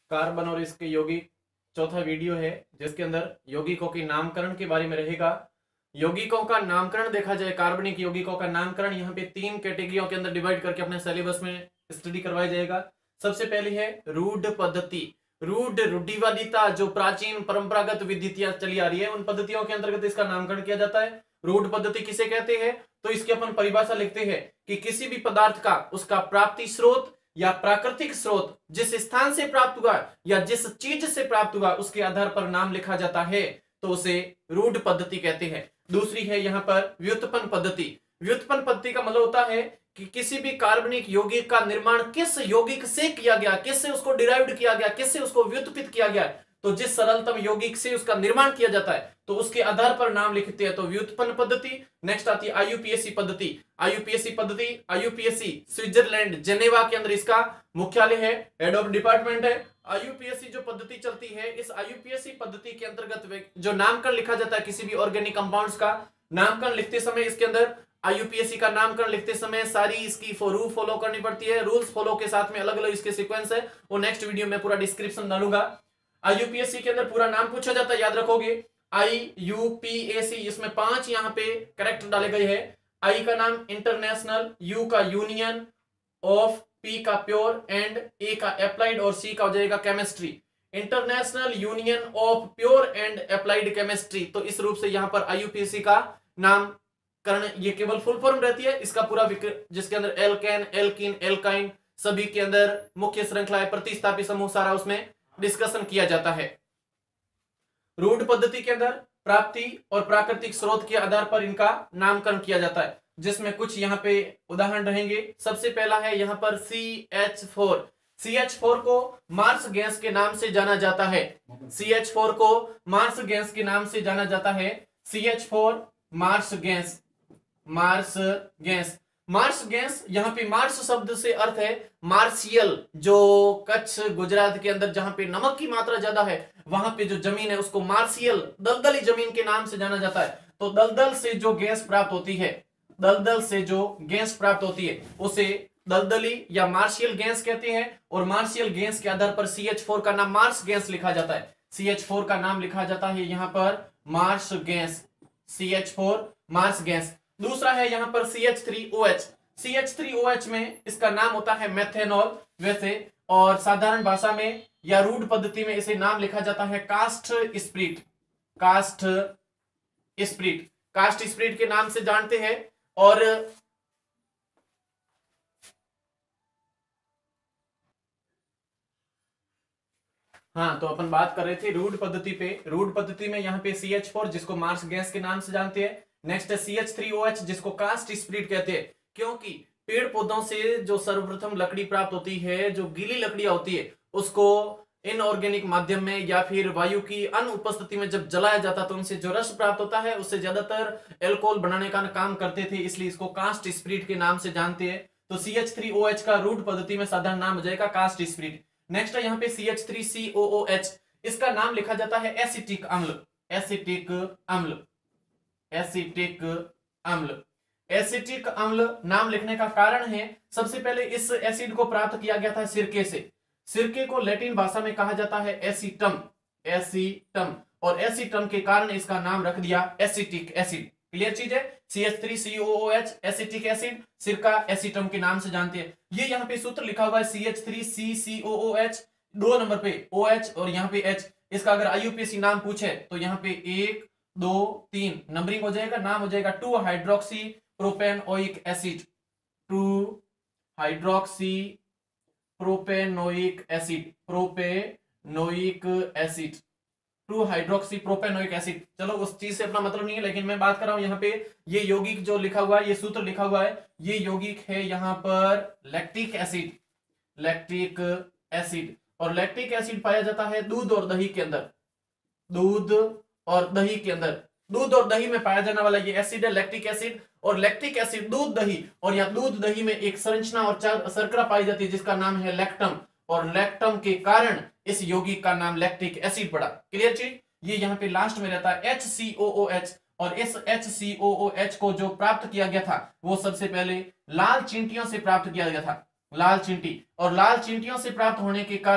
Carbon और इसके यौगिक चौथा वीडियो है, जिसके अंदर यौगिकों के नामकरण के बारे में रहेगा। यौगिकों का नामकरण देखा जाए, कार्बनिक यौगिकों का नामकरण यहाँ पे 3 कैटेगरियों के अंदर डिवाइड करके अपने सिलेबस में स्टडी करवाया जाएगा। सबसे पहली है रूढ़ पद्धति। रूढ़, रूढ़िवादिता, जो प्राचीन परंपरागत विधियां चली आ रही है, उन पद्धतियों के अंतर्गत इसका नामकरण किया जाता है। रूढ़ पद्धति किसे कहते हैं? तो इसकी अपन परिभाषा लिखते हैं कि किसी भी पदार्थ का उसका प्राप्ति स्रोत या प्राकृतिक स्रोत जिस स्थान से प्राप्त हुआ या जिस चीज से प्राप्त हुआ उसके आधार पर नाम लिखा जाता है, तो उसे रूढ़ पद्धति कहते हैं। दूसरी है यहाँ पर व्युत्पन्न पद्धति। व्युत्पन्न पद्धति का मतलब होता है कि किसी भी कार्बनिक यौगिक का निर्माण किस यौगिक से किया गया, किससे उसको डिराइव्ड किया गया, किससे उसको व्युत्पित किया गया, तो जिस सरलतम यौगिक से उसका निर्माण किया जाता है तो उसके आधार पर नाम लिखते हैं, तो व्युत्पन्न पद्धति। नेक्स्ट आती है आईयूपीएसी पद्धति। आईयूपीएसी पद्धति, आईयूपीएसी स्विट्जरलैंड जेनेवा के अंदर इसका मुख्यालय है, हेड ऑफ डिपार्टमेंट है। आईयूपीएसी जो पद्धति चलती है, इस आईयूपीएसी पद्धति के अंतर्गत जो नामकरण लिखा जाता है किसी भी ऑर्गेनिक कंपाउंड्स का नामकरण लिखते समय, इसके अंदर आईयूपीएसी का नामकरण लिखते समय सारी इसकी रूल फॉलो करनी पड़ती है। रूल्स फॉलो के साथ में अलग अलग इसके सीक्वेंस है, वो नेक्स्ट वीडियो में पूरा डिस्क्रिप्शन डालूंगा। आईयूपीएसी के अंदर पूरा नाम पूछा जाता है, याद रखोगे आईयूपीएसी। इसमें 5 यहाँ पे करेक्ट डाले गए हैं। आई का नाम इंटरनेशनल, यू का यूनियन ऑफ, पी का प्योर एंड ए का अप्लाइड और सी का हो जाएगा chemistry. International union of pure and applied chemistry, तो इस रूप से यहाँ पर आईयूपीएसी का नामकरण, ये केवल फुल फॉर्म रहती है। इसका पूरा जिसके अंदर एल्केन, एल्किन, एल्काइन सभी के अंदर मुख्य श्रृंखला है, प्रतिस्थापी समूह सारा उसमें डिस्कशन किया जाता है। रूढ़ पद्धति के अंदर प्राप्ति और प्राकृतिक स्रोत के आधार पर इनका नामकरण किया जाता है, जिसमें कुछ यहाँ पे उदाहरण रहेंगे। सबसे पहला है यहाँ पर CH4। CH4 को मार्स गैस के नाम से जाना जाता है। CH4 को मार्स गैस के नाम से जाना जाता है। CH4 marsh gas, marsh gas, marsh gas, यहाँ पे मार्स शब्द से अर्थ है मार्शियल। जो कच्छ गुजरात के अंदर जहां पे नमक की मात्रा ज्यादा है, वहां पे जो जमीन है उसको मार्शियल, दलदली जमीन के नाम से जाना जाता है। तो दलदल से जो गैस प्राप्त होती है, दलदल से जो गैस प्राप्त होती है उसे दलदली या मार्शियल गैस कहते हैं। और मार्शियल गैस के आधार पर CH4 का नाम मार्स गैस लिखा जाता है। CH4 का नाम लिखा जाता है यहाँ पर marsh gas, CH4 marsh gas. दूसरा है यहाँ पर CH3OH। CH3OH में इसका नाम होता है मेथेनॉल वैसे, और साधारण भाषा में या रूढ़ पद्धति में इसे नाम लिखा जाता है कास्ट स्प्रिट। कास्ट स्प्रिट, कास्ट स्प्रिट के नाम से जानते हैं। और हाँ, तो अपन बात कर रहे थे रूढ़ पद्धति पे। रूढ़ पद्धति में यहाँ पे CH4 जिसको मार्स गैस के नाम से जानते हैं। नेक्स्ट है CH3OH जिसको कास्ट स्प्रिट कहते हैं, क्योंकि पेड़ पौधों से जो सर्वप्रथम लकड़ी प्राप्त होती है, जो गीली लकड़ियां होती है, उसको इनऑर्गेनिक माध्यम में या फिर वायु की अनुपस्थिति में जब जलाया जाता तो उनसे जो रस प्राप्त होता है उससे ज्यादातर एल्कोहल बनाने का काम करते थे, इसलिए इसको कास्ट स्प्रिट के नाम से जानते हैं। तो CH3OH का रूढ़ पद्धति में साधारण नाम हो जाएगा कास्ट स्प्रिट। नेक्स्ट है यहाँ पे CH3COOH। इसका नाम लिखा जाता है एसिटिक अम्ल। एसिटिक अम्ल, एसिटिक अम्ल। एसिटिक अम्ल नाम लिखने का कारण है, सबसे पहले इस एसिड को प्राप्त किया गया था सिरके से। सिरके को लैटिन भाषा में कहा जाता है एसिटम, एसिटम, और एसिटम के कारण इसका नाम रख दिया एसिटिक एसिड। क्लियर चीज है? CH3COOH एसिटिक एसिड, सिरका एसिटम के नाम से जानते हैं। ये यहाँ पे सूत्र लिखा हुआ है CH3CCOOH, 2 नंबर पे OH और यहाँ पे H। इसका अगर आईयूपीएसी नाम पूछे तो यहाँ पे 1 2 3 नंबरिंग हो जाएगा, नाम हो जाएगा 2 hydroxy propanoic acid. 2 hydroxy propanoic acid, propanoic acid, 2 hydroxy propanoic acid. चलो उस चीज से अपना मतलब नहीं है, लेकिन मैं बात कर रहा हूं यहाँ पे ये यौगिक जो लिखा हुआ है, ये सूत्र लिखा हुआ है, ये यौगिक है यहाँ पर लैक्टिक एसिड, लैक्टिक एसिड। और लैक्टिक एसिड पाया जाता है दूध और दही के अंदर, दूध और दही के अंदर। दूध और दही में पाया जाने वाला ये एसिड है लैक्टिक एसिड। और लैक्टिक एसिड दूध दही, और या दूध दही में एक संरचना और शर्करा पाई जाती है जिसका नाम है लैक्टम, और लैक्टम के कारण इस यौगिक का नाम लैक्टिक एसिड पड़ा। क्लियर चीज? ये यहाँ पे लास्ट में रहता है HCOOH, और इस HCOOH को जो प्राप्त किया गया था वो सबसे पहले लाल चींटियों से प्राप्त किया गया था, लाल चींटी। और लाल चींटियों से प्राप्त होने के कारण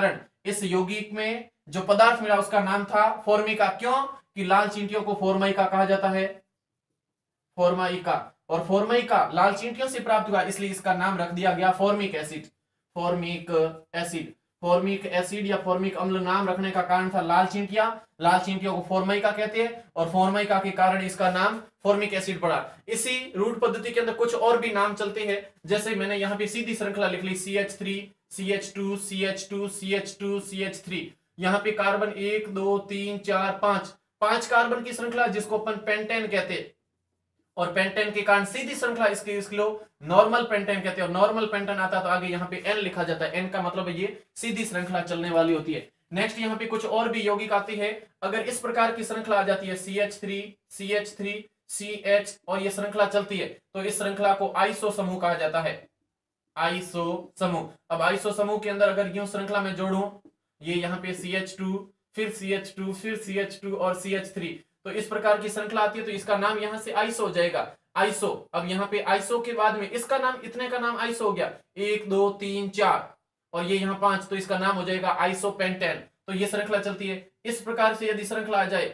इस यौगिक में जो पदार्थ मिला उसका नाम था फॉर्मिका। क्यों? कि लाल चींटियों को फॉर्माइका कहा जाता है, फॉर्माइका। और फॉर्माइका लाल चींटियों से प्राप्त हुआ, इसलिए इसका नाम रख दिया गया formic acid. Formic acid, formic acid या फॉर्मिक अम्ल नाम रखने का कारण था लाल चींटियां। लाल चींटियों को फॉर्माइका कहते हैं और फॉर्माइका के कारण इसका नाम फॉर्मिक एसिड पड़ा। इसी रूट पद्धति के अंदर कुछ और भी नाम चलते हैं, जैसे मैंने यहाँ पे सीधी श्रृंखला लिख ली CH3 CH2 CH2 CH2 CH3। यहाँ पे कार्बन 1 2 3 4 5 5 कार्बन की श्रृंखला जिसको अपन पेंटेन कहते हैं। और पेंटेन के कारण सीधी श्रृंखला इसको नॉर्मल पेंटेन कहते हैं। और नॉर्मल पेंटेन आता है तो आगे यहाँ पे N लिखा जाता है। N का मतलब है ये सीधी श्रृंखला चलने वाली होती है। नेक्स्ट यहाँ पे कुछ और भी यौगिक आती है। अगर इस प्रकार की श्रृंखला आ जाती है CH3 CH3 CH और ये श्रृंखला चलती है तो इस श्रृंखला को आइसो समूह कहा जाता है। आइसो समूह। अब आइसो समूह के अंदर अगर यूं श्रृंखला में जोड़ूं, ये यहाँ पे CH2 फिर CH2 फिर CH2 और CH3, तो इस प्रकार की श्रृंखला आती है तो इसका नाम यहां से आइसो हो जाएगा। आइसो। अब यहाँ पे आइसो के बाद में इसका नाम, इतने का नाम आइसो हो गया, 1 2 3 4 और ये यहाँ 5, तो इसका नाम हो जाएगा आइसोपेंटेन। तो ये श्रृंखला चलती है। इस प्रकार से यदि श्रृंखला आ जाए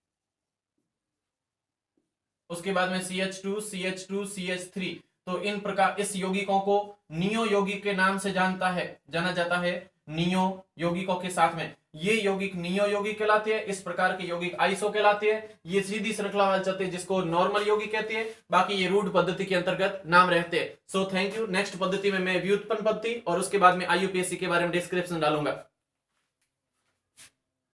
उसके बाद में CH2 CH2 CH3, तो इन प्रकार इस यौगिकों को नियो यौगिक के नाम से जाना जाता है। नियो यौगिकों के साथ में ये यौगिक नियो यौगिक कहलाते हैं। इस प्रकार के यौगिक आइसो कहलाते हैं। ये सीधी श्रृंखला वाले चलते हैं जिसको नॉर्मल यौगिक कहते हैं। बाकी ये रूट पद्धति के अंतर्गत नाम रहते हैं। So thank you. नेक्स्ट पद्धति में मैं व्युत्पन्न पद्धति और उसके बाद में IUPAC के बारे में डिस्क्रिप्शन डालूंगा।